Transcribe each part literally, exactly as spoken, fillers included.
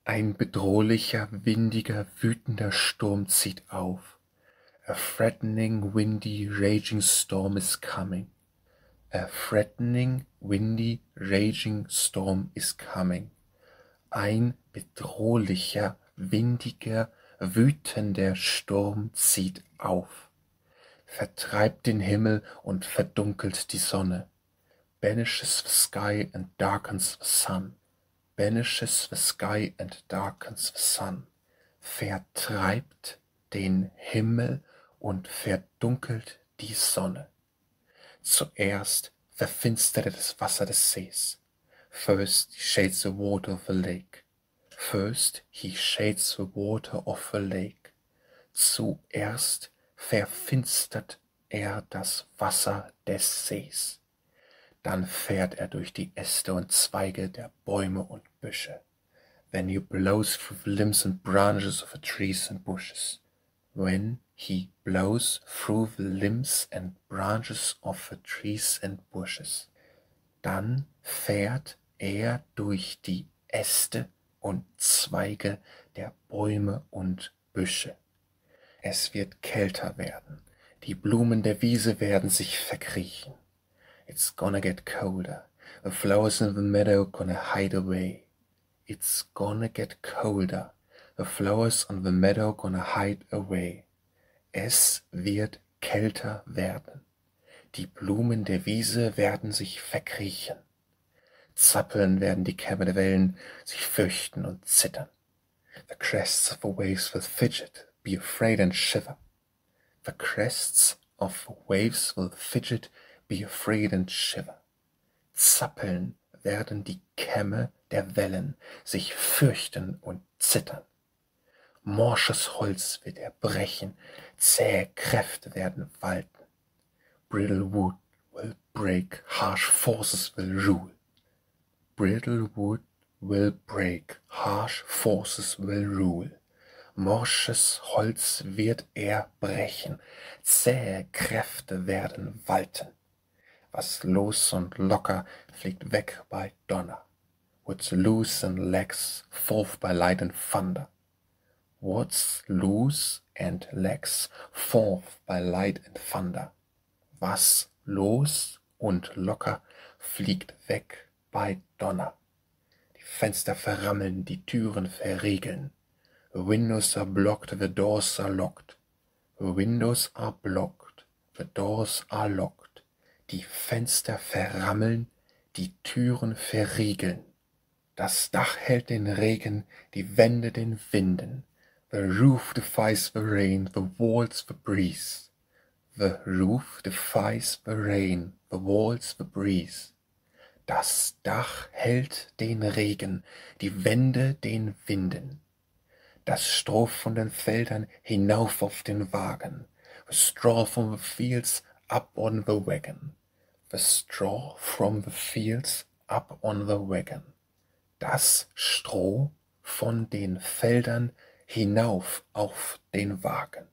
Ein bedrohlicher, windiger, wütender Sturm zieht auf. A threatening, windy, raging storm is coming. A threatening, windy, raging storm is coming. Ein bedrohlicher, windiger, wütender Sturm zieht auf. Vertreibt den Himmel und verdunkelt die Sonne. Banishes the sky and darkens the sun. Banishes the sky and darkens the sun. Vertreibt den Himmel und verdunkelt die Sonne. Zuerst verfinsterte das Wasser des Sees. First he shades the water of the lake. First he shades the water of the lake. Zuerst verfinstert er das Wasser des Sees. Dann fährt er durch die Äste und Zweige der Bäume und Büsche. Then he blows through the limbs and branches of the trees and bushes. When he blows through the limbs and branches of the trees and bushes. Dann fährt er durch die Äste und Zweige der Bäume und Büsche. Es wird kälter werden. Die Blumen der Wiese werden sich verkriechen. It's gonna get colder. The flowers in the meadow gonna hide away. It's gonna get colder. The flowers on the meadow gonna hide away. Es wird kälter werden. Die Blumen der Wiese werden sich verkriechen. Zappeln werden die Kämme der Wellen, sich fürchten und zittern. The crests of the waves will fidget, be afraid and shiver. The crests of the waves will fidget, be afraid and shiver. Zappeln werden die Kämme der Wellen, sich fürchten und zittern. Morsches Holz wird erbrechen, zähe Kräfte werden walten. Brittle wood will break, harsh forces will rule. Brittle wood will break, harsh forces will rule. Morsches Holz wird erbrechen, zähe Kräfte werden walten. Was los und locker fliegt weg bei Donner. What's loose and lax forth by light and thunder. What's loose and lax forth by light and thunder. Was los und locker fliegt weg bei Donner. Die Fenster verrammeln, die Türen verriegeln. The windows are blocked, the doors are locked. The windows are blocked, the doors are locked. Die Fenster verrammeln, die Türen verriegeln. Das Dach hält den Regen, die Wände den Winden. The roof defies the rain, the walls the breeze. The roof defies the rain, the walls the breeze. Das Dach hält den Regen, die Wände den Winden. Das Stroh von den Feldern hinauf auf den Wagen. The straw from the fields up on the wagon. The straw from the fields up on the wagon. Das Stroh von den Feldern hinauf auf den Wagen.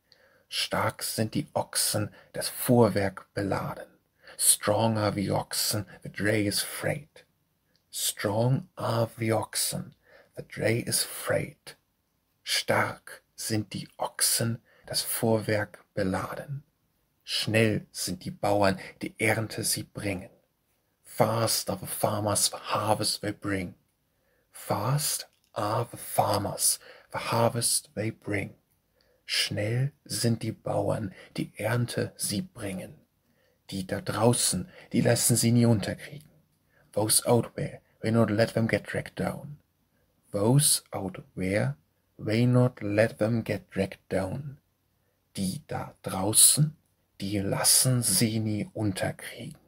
Stark sind die Ochsen, das Fuhrwerk beladen. Strong are the oxen, the dray is freight. Strong are the oxen, the dray is freight. Stark sind die Ochsen, das Fuhrwerk beladen. Schnell sind die Bauern, die Ernte sie bringen. Fast are the farmers, the harvest they bring. Fast are the farmers, the harvest they bring. Schnell sind die Bauern, die Ernte sie bringen. Die da draußen, die lassen sie nie unterkriegen. Those out there, they not let them get dragged down. Those out there, they not let them get dragged down. Die da draußen, die lassen sie nie unterkriegen.